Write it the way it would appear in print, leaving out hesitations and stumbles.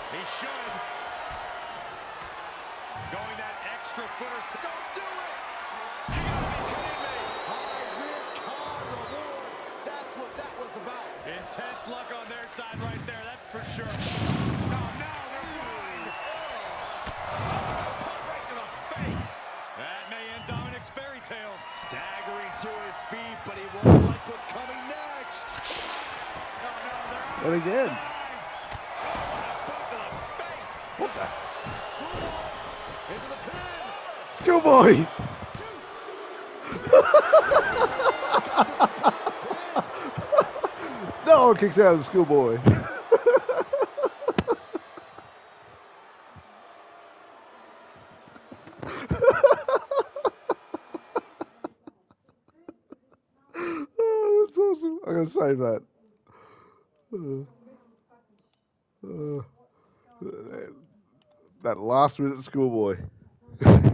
He should. Going that extra foot or so. Don't do it! You gotta be kidding me! High risk, high reward. That's what that was about. Intense luck on their side right there, that's for sure. No, they're wide. Right to the face. That may end Dominic's fairy tale. Staggering to his feet, but he won't like what's coming next. What again? What the? Into the pin. Schoolboy! No one kicks out of the schoolboy. Oh, that's awesome. I'm gonna save that. That last minute schoolboy.